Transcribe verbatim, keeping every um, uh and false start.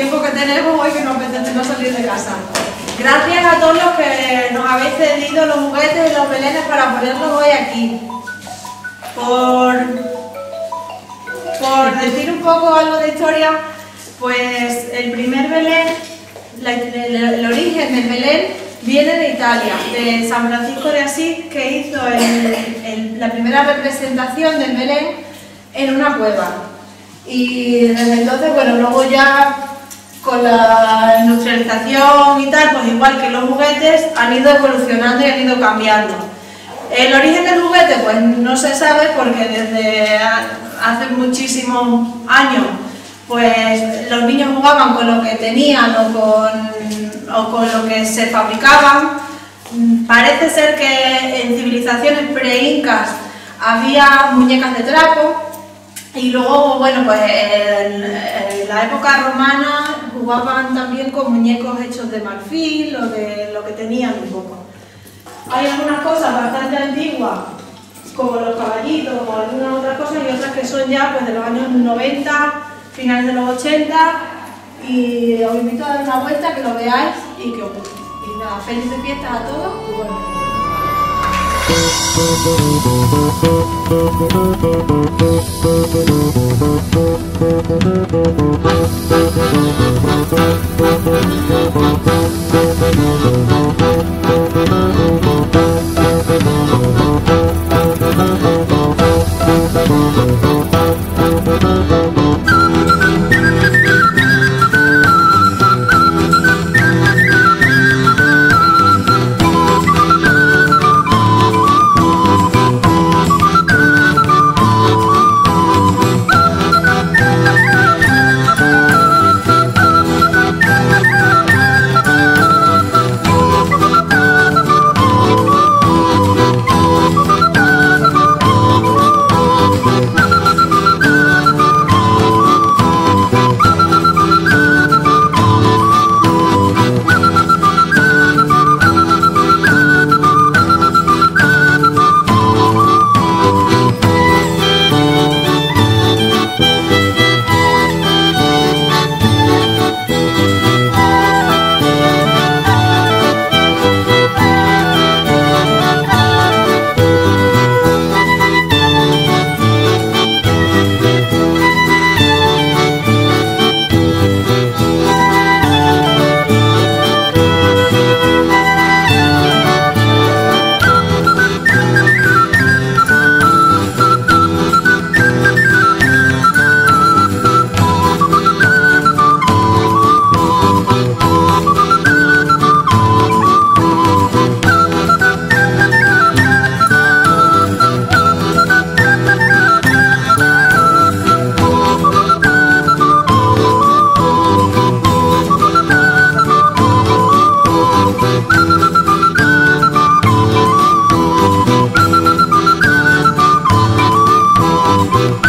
tiempo que tenemos hoy que nos apetece no salir de casa. Gracias a todos los que nos habéis cedido los juguetes y los belenes para ponerlos hoy aquí. Por, por decir un poco algo de historia, pues el primer Belén, la, el, el origen del Belén viene de Italia, de San Francisco de Asís, que hizo el, el, la primera representación del Belén en una cueva. Y desde entonces, bueno, luego ya con la industrialización y tal, pues igual que los juguetes han ido evolucionando y han ido cambiando. El origen del juguete pues no se sabe porque desde hace muchísimos años pues los niños jugaban con lo que tenían o con, o con lo que se fabricaban. Parece ser que en civilizaciones pre-incas había muñecas de trapo y luego, bueno, pues en, en la época romana jugaban también con muñecos hechos de marfil o de lo que tenían un poco. Hay algunas cosas bastante antiguas, como los caballitos o algunas otras cosas, y otras que son ya pues, de los años noventa, finales de los ochenta, y os invito a dar una vuelta, que lo veáis y que os guste. Y nada, felices fiestas a todos y bueno. Thank you.